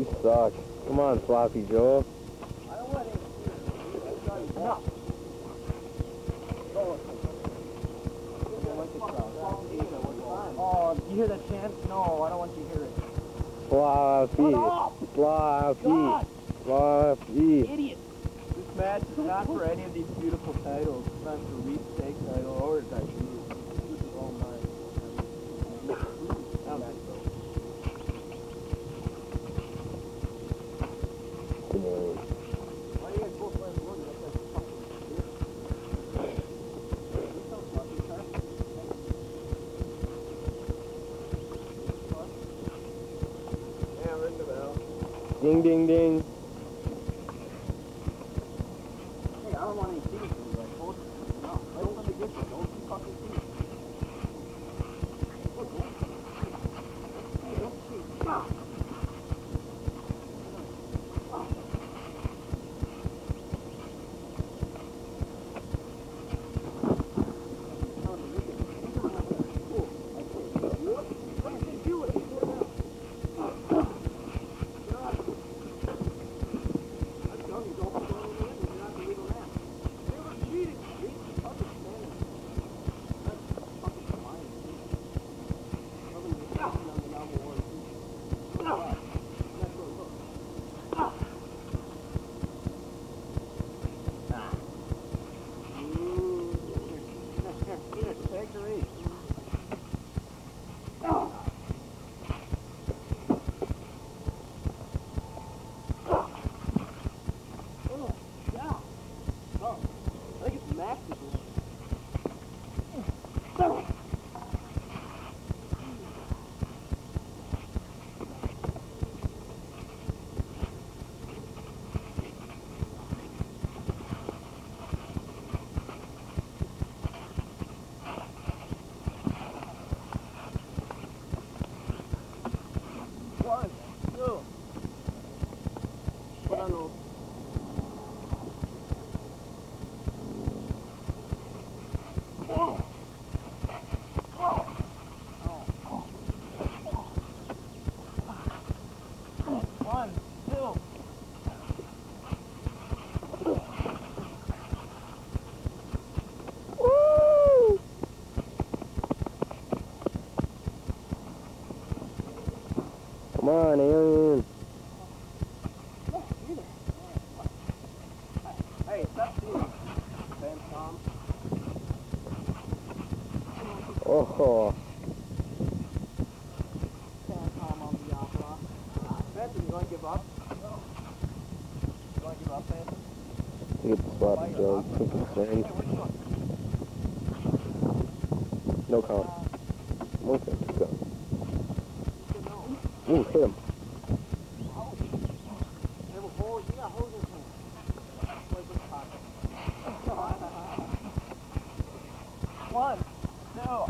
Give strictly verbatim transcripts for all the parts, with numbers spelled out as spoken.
You suck. Come on, Floppy Joe. I don't want anything. No. Oh, you hear that chant? No, I don't want you to hear it. Floppy. Floppy. Floppy. Idiot. This match is not for any of these beautiful titles. It's not for Reed's steak title or the Daichu. This is all mine. I'm not so. Why do you guys both playing blue? That's like fucking weird. This sounds lucky, sir. Yeah, ring the bell. Ding, ding, ding. Hey, I don't want any seats. Like, hold it. No, don't let me get you. Don't you fucking see it. Look, don't see it. Don't see it. Stop. Come on, alien. Hey, stop seeing. Sam Tom. Oh. Sam Tom on the opera. Benson, you want to give up? No. You want to give up, Benson? You get the Floppy Joe. Take the thing. Hey, where you going? No count. Okay, let's go. Ooh, hit him. One, two.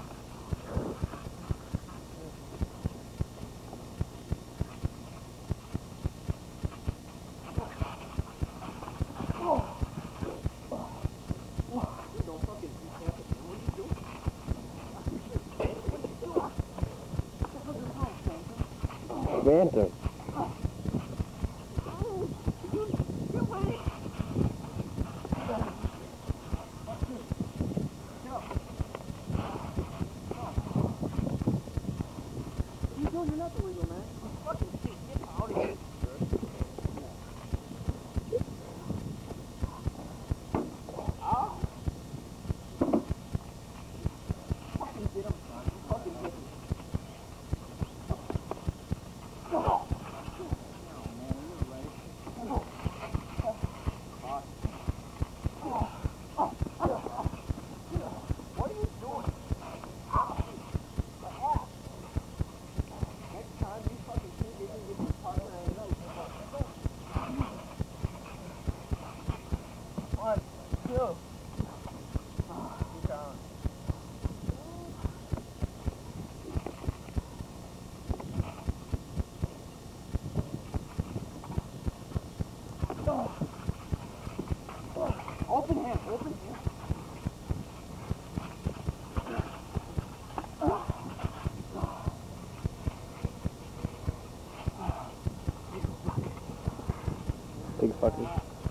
Phantom. You're not the legal man. Fucking shit, get out of here. Ah. Fucking get him, son. Fucking get him. motherfuckers.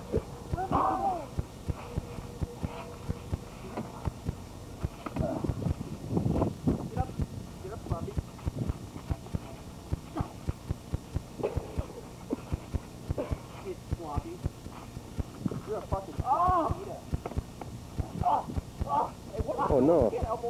Oh no.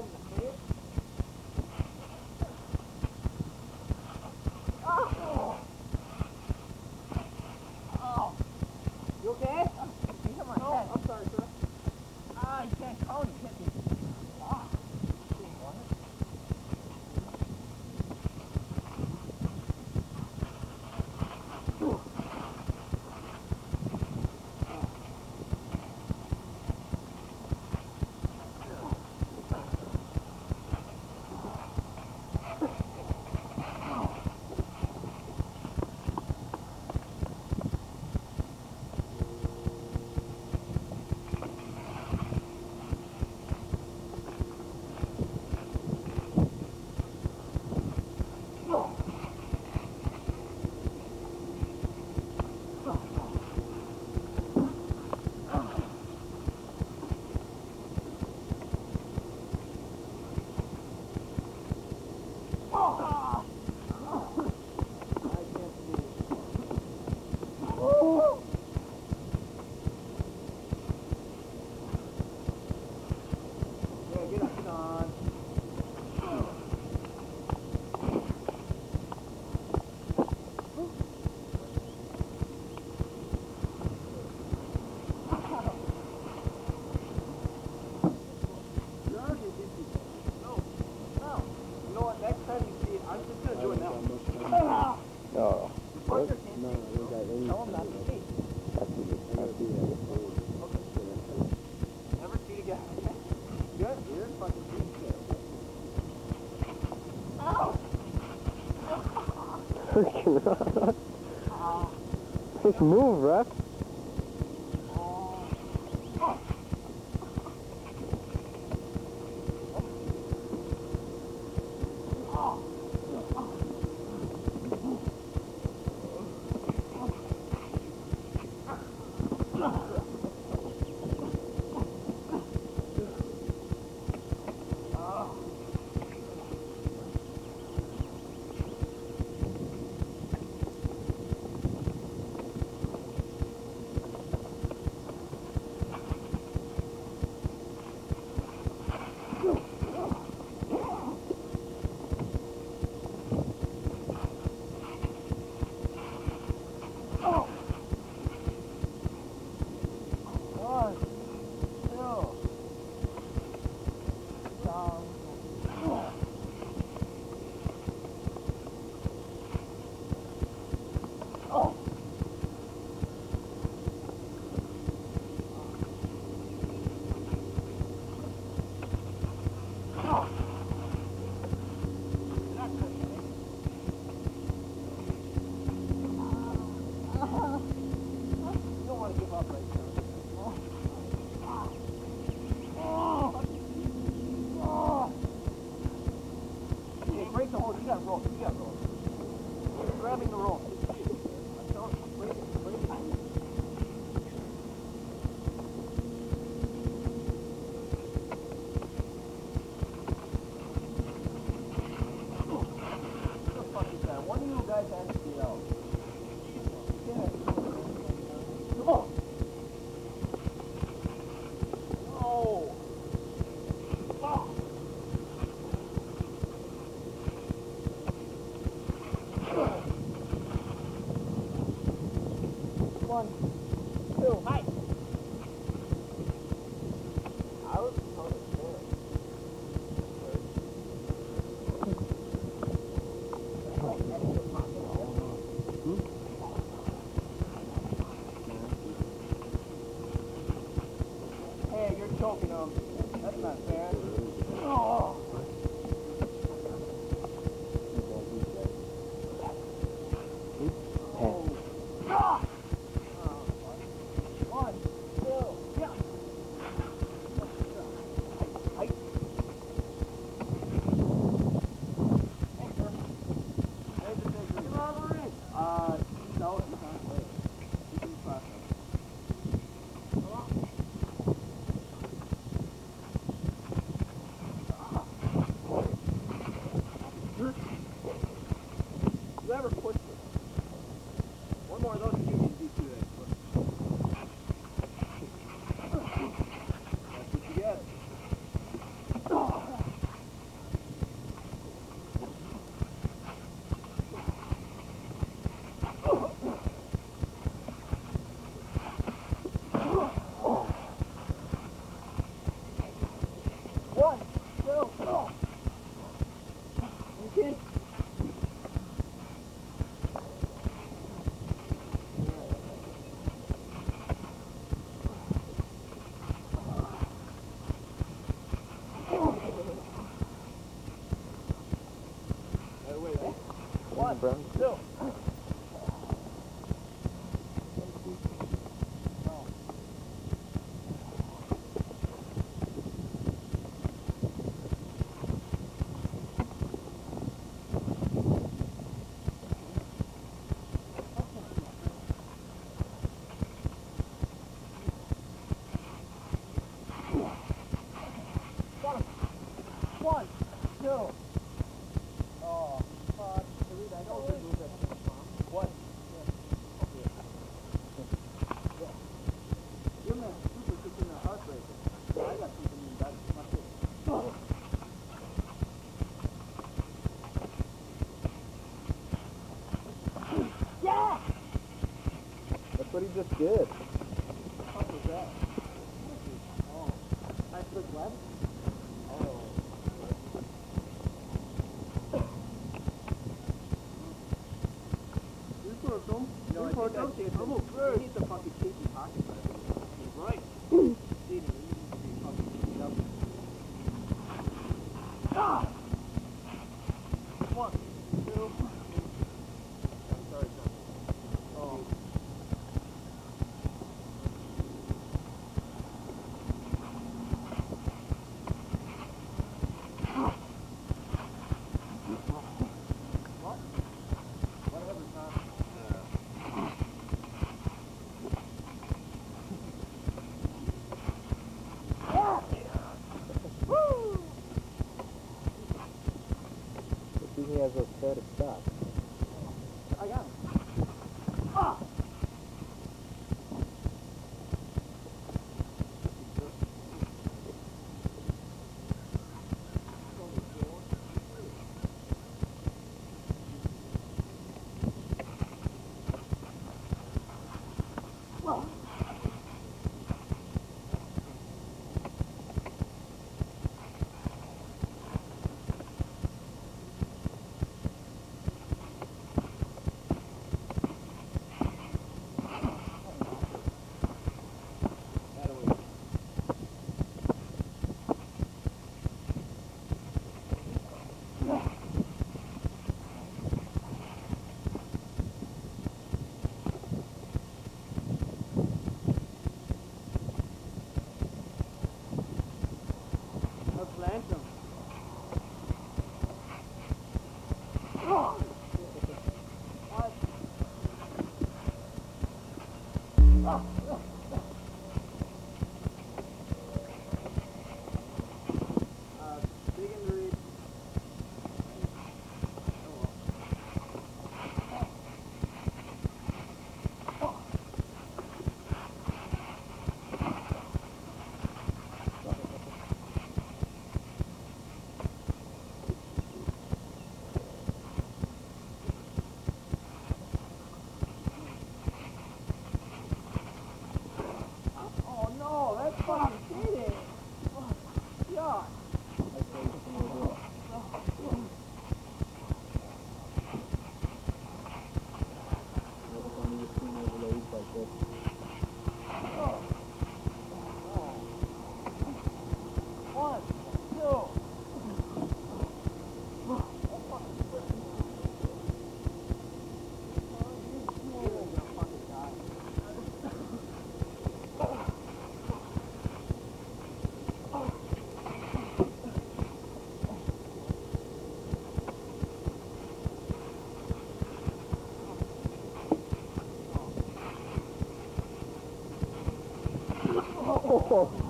You okay? He's on my no, head. I'm sorry, sir. Ah, you can't call him. You can't be. Ah. No. What? No, we got any. Tell him not to see. That's easy. That's easy. Never see again. Good, you're fucking good. Freaking Just move, Russ. Grabbing the rope. I'm telling you, break it, break it. What the fuck is that? One of you guys has to get out. Come on. Oh. Oh. One, two, hi. I was supposed to do it. Hey, you're choking him. That's not fair. Oh. Oh. Ah. One. more of those T two A. That's what you get. One, two, oh. Okay. One, two. One, two. Oh, fuck. I know this is a what? Yeah. You're not super kicking the heartbreaker. Yeah, I got something in that. That's it. Oh. Yeah! That's what he just did. What the fuck was that? Oh. Nice big web? Oh. You know, I think that kid, he needs a fucking shaky pocket. He's right. Steven, he needs to be fucking cleaned up. Ah! One, two. I'm sorry, son. Oh. What? Whatever, son. He has those pair of stops. I got him. Ah! Well. Phantom. Oh. What? Oh. Uh, big injury. Fucking kidding! Oh, God! One, two. Oh.